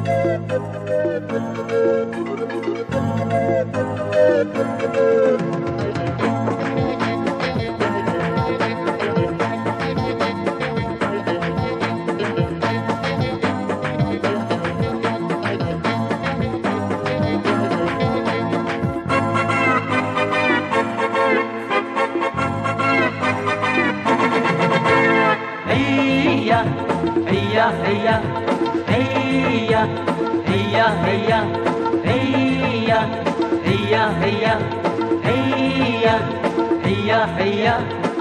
Heya, heya, heya, heya, heya, heya, heya, heya, heya, heya, heya.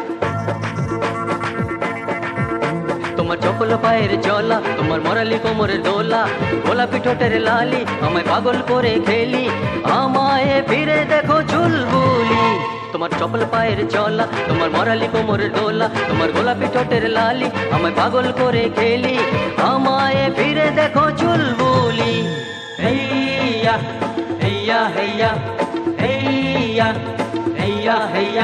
তোমার চপল পায়ের চলা, তোমার মরালি কোমরের দোলা, গোলাপি ঠোঁটের লালি আমায় পাগল করে খেলি, আমায় ফিরে দেখো চুলবুলি। তোমার চপল পায়ের চলা, তোমার মরালি কোমরের দোলা, তোমার গোলাপি ঠোঁটের লালি আমায় পাগল করে খেলি, আমায় ফিরে দেখো চুলবুলি। হেইয়া হেইয়া হেইয়া হেইয়া হেইয়া হেইয়া।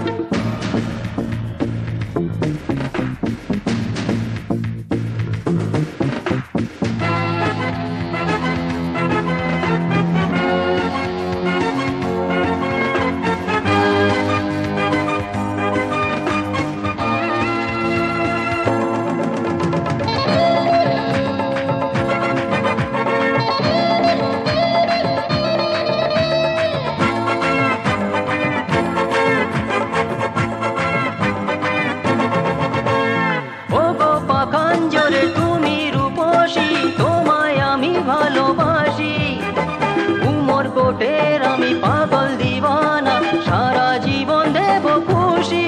তুমি রূপসী, তোমায় আমি ভালোবাসি, উমর কোটের আমি পাগল দিওয়ানা, সারা জীবন দেব খুশি।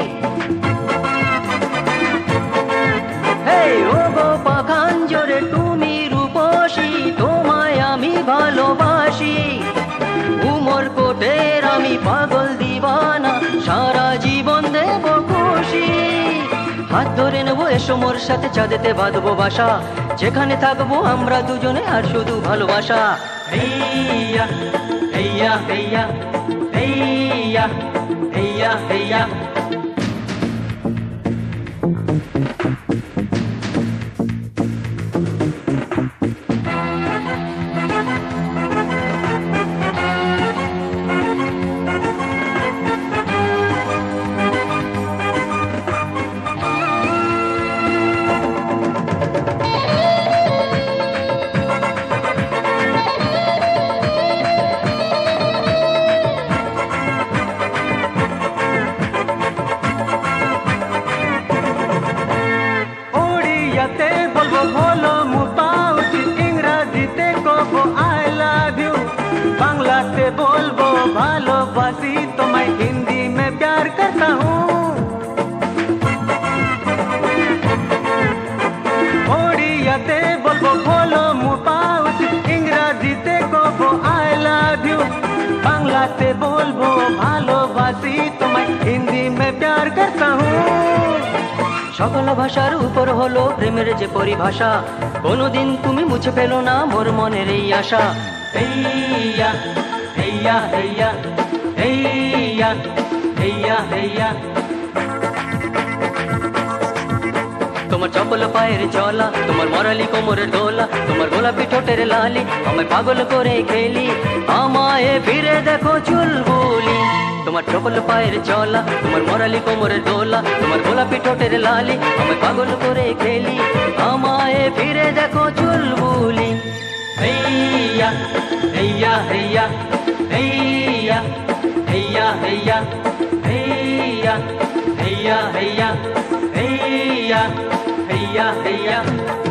হেই ও গো পাখান জোরে তুমি রূপসী, তোমায় আমি ভালোবাসি, উমর কোটের আমি পাগল দিওয়ানা, সারা জীবন দেব খুশি। হাত ধরে নেবো, এসো মোর সাথে চাঁদেতে বাঁধবো বাসা, যেখানে থাকবো আমরা দুজনে আর শুধু ভালোবাসা। হেইয়া হেইয়া হেইয়া হেইয়া হেইয়া হেইয়া। বলবো বলো মুপাউচি, ইংরাজিতে কবো আই লাভ ইউ, বাংলাতে বলবো ভালোবাসি তোমায়, হিন্দি में प्यार करता हूँ। ওড়িয়াতে বলবো বলো মুপাউচি, ইংরাজিতে কবো আই লাভ ইউ, বাংলাতে বলবো ভালোবাসি তোমায়, হিন্দি में प्यार करता हूँ। সকল ভাষার উপর হলো প্রেমের যে পরিভাষা, কোনোদিন তুমি মুছে ফেলো না মোর মনের এই আশা। হেইয়া হেইয়া হেইয়া হেইয়া হেইয়া হেইয়া। তোমার চপল পায়ের চলা, তোমার মরালি কোমরের দোলা, তোমার গোলাপি ঠোঁটের লালি আমায় পাগল করে খেলি, আমায় ফিরে দেখো চুলবুলি। তোমার চপল পায়ের চলা, তোমার মরালি কোমরের দোলা, তোমার গোলাপি ঠোঁটের লালি আমায় পাগল করে খেলি, আমায় ফিরে দেখো চুলবুলি। হেইয়া হেইয়া হেইয়া হেইয়া হেইয়া হেইয়া হেইয়া হেইয়া হেইয়া হেইয়া হেইয়া হেইয়া।